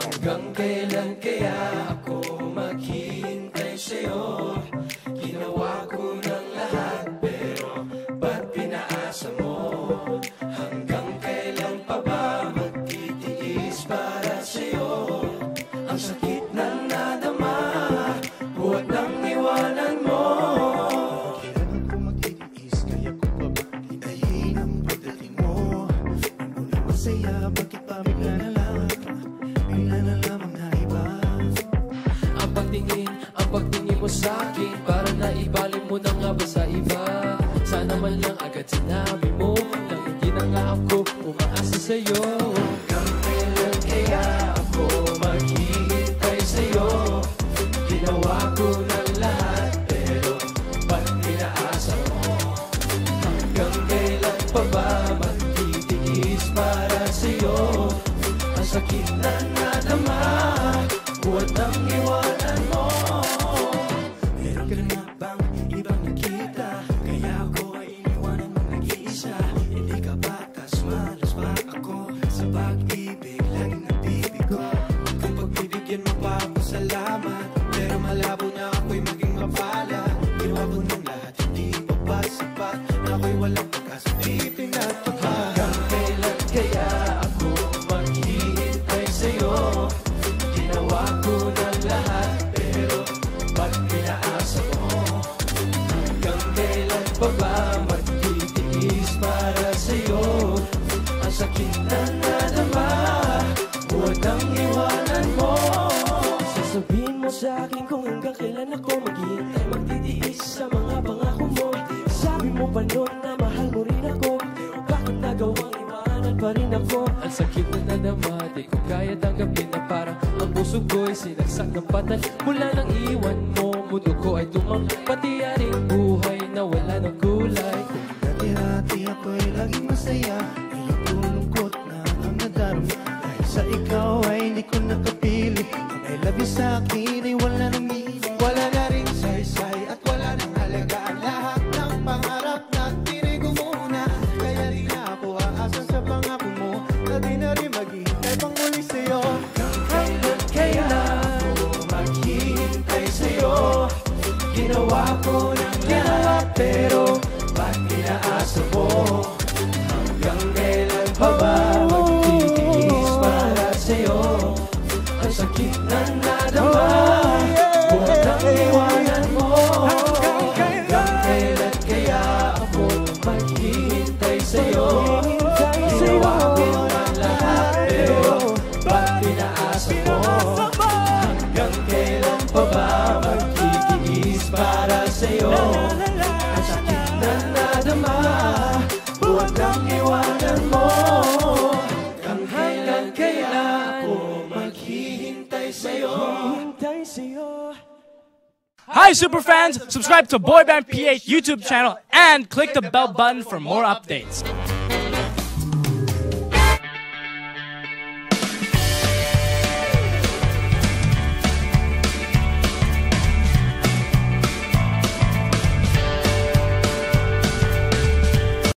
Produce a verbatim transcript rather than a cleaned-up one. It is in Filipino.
Hanggang kailan kaya ako maghihintay sa'yo? Ginawa ko ng lahat pero ba't pinaasa mo? Hanggang kailan pa ba magtitiis para sa'yo? Ang sakit na nadama, buhat ng iwanan mo. Kailan ako magtitiis, kaya ko pa ba hintayin ang pagdating mo? Nang unang masaya, bakit pa bigla na lang? Bigla na lamang na iba. Ang pagtingin, ang pagtingin mo sa'kin, para na ibalin mo na nga ba sa iba? Sana man lang agad sinabi mo, nang hindi na nga ako umaasa sa'yo. Hanggang kailan kaya ako maghihintay sa'yo? Ginawa ko ng lahat pero ba't pinaasa mo? Hanggang kailan pa ba magtitiis para sa'yo? Ang sakit na nadama, buhat ng iwanan mo. Meron ka na bang ibang nakita? Kaya ako ay iniwanan mong nag-iisa. Hindi ka batas, malas pa ako sa pag-ibig, laging nabibigo. Kung pagbibigyan mo pa ako, salamat. Pero malabo na ako'y maging mapala. Ginawa ko ng lahat, hindi pa ba sapat? Na ako'y walang pagkasa, di pinatupad. Hanggang kailan kaya ako maghihintay sa'yo? Ginawa ko ng lahat pero ba't pinaasa mo? Hanggang kailan pa ba magtitiis para sa'yo? Ang sakit na nadama, buhat ng iwanan mo. Sasabihin mo sa'kin kung hanggang kailan ako maghihintay, magtitiis sa mga pangako mo. Sabi mo pa noon na mahal mo rin ako, pero bakit nagawang iwanan pa rin ako? Ang sakit na nadama, di ko kaya tanggapin na parang ang puso ko'y sinagsak ng patay. Mula nang iwan mo, mundo ko ay tumang, pati aring buhay na wala ng kulay. Dati-dati ako'y laging masaya, ngayon ko lungkot na ang nadarama. Dahil sa ikaw ay hindi ko nakapili, ang I love you sa'kin ay wala nang meaning. Wala na rin saysay at wala nang halagaan. Lahat ng pangarap na tinigo muna, kaya di na ako aasa sa pangako mo, na di na rin maghihintay pang muli sa'yo. Kailan kaya ako maghihintay sa'yo? Ginawa ko ng lahat pero ba't pinaasa mo? Hanggang kailan pa ba magtitiis para sa'yo? Ang sakit na nadama, buhat ng iwanan mo. Hanggang kailan kaya ako maghihintay sa'yo? Ginawa ko ng lahat pero ba't pinaasa mo? Hanggang kailan pa ba magtitiis para sa'yo? Ang sakit na nadama, buhat ng iwanan mo. Hanggang kailan kaya ako maghihintay sa'yo? Hi Superfans! Subscribe to Boyband P eight YouTube channel and click the bell button for more updates.